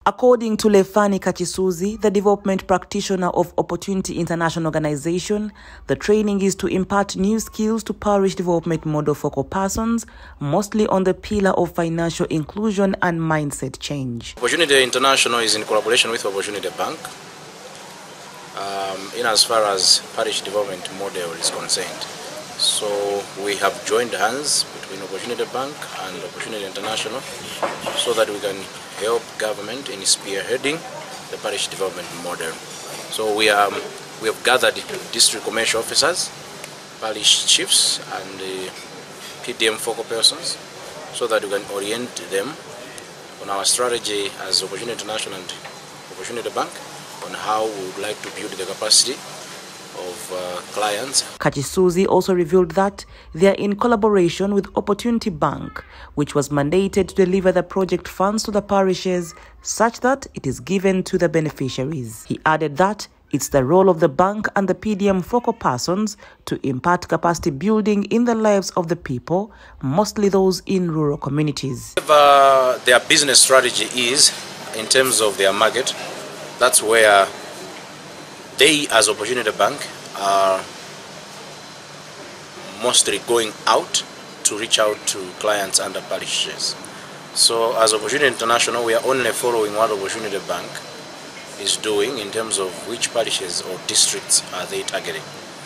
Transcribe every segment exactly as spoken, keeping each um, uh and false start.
According to Lefani Kachisuzi, the development practitioner of Opportunity International Organization, the training is to impart new skills to parish development model focal persons, mostly on the pillar of financial inclusion and mindset change. Opportunity International is in collaboration with Opportunity Bank um, in as far as parish development model is concerned. So we have joined hands between Opportunity Bank and Opportunity International so that we can help government in spearheading the parish development model. So we, are, we have gathered district commercial officers, parish chiefs and the P D M focal persons so that we can orient them on our strategy as Opportunity International and Opportunity Bank on how we would like to build the capacity of uh, clients. Kachisuzi also revealed that they are in collaboration with Opportunity Bank, which was mandated to deliver the project funds to the parishes such that it is given to the beneficiaries. He added that it's the role of the bank and the P D M focal persons to impart capacity building in the lives of the people, mostly those in rural communities. Whatever their business strategy is in terms of their market, that's where they, as Opportunity Bank, are mostly going out to reach out to clients under parishes. So as Opportunity International, we are only following what Opportunity Bank is doing in terms of which parishes or districts are they targeting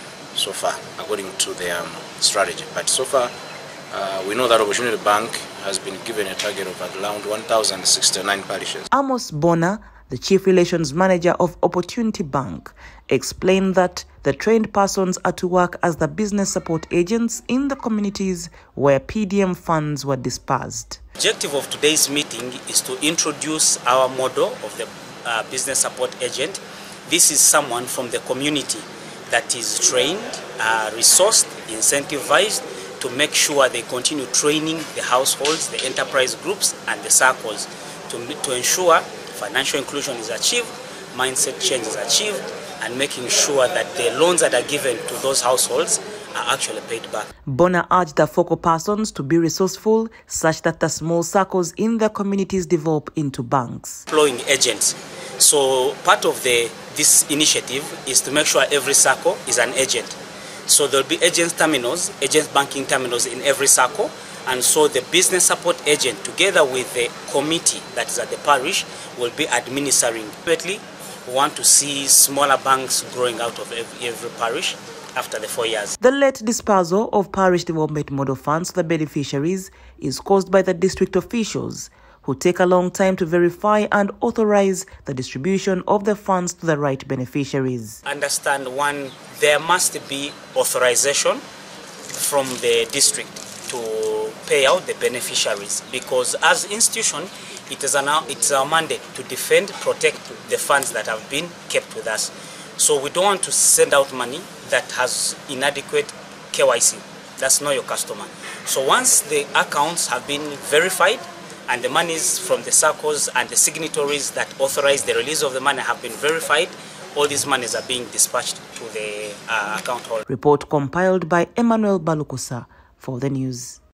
so far, according to their um, strategy. But so far, uh, we know that Opportunity Bank has been given a target of around one thousand sixty-nine parishes. Amos Bona, the Chief Relations Manager of Opportunity Bank, explained that the trained persons are to work as the business support agents in the communities where P D M funds were dispersed. The objective of today's meeting is to introduce our model of the uh, business support agent. This is someone from the community that is trained, uh, resourced, incentivized to make sure they continue training the households, the enterprise groups, and the circles to, to ensure financial inclusion is achieved, mindset change is achieved, and making sure that the loans that are given to those households are actually paid back. Bona urged the focal persons to be resourceful such that the small circles in their communities develop into banks. Employing agents. So part of the this initiative is to make sure every circle is an agent. So there will be agents terminals, agents banking terminals in every circle. And so the business support agent, together with the committee that is at the parish, will be administering. We want to see smaller banks growing out of every, every parish after the four years. The late dispersal of parish development model funds to the beneficiaries is caused by the district officials, who take a long time to verify and authorize the distribution of the funds to the right beneficiaries. Understand, one, there must be authorization from the district to pay out the beneficiaries, because as institution it is, an, it is our mandate to defend, protect the funds that have been kept with us. So we don't want to send out money that has inadequate K Y C. That's not your customer. So once the accounts have been verified and the monies from the circles and the signatories that authorize the release of the money have been verified, all these monies are being dispatched to the uh, account holder. Report compiled by Emmanuel Balukusa for the news.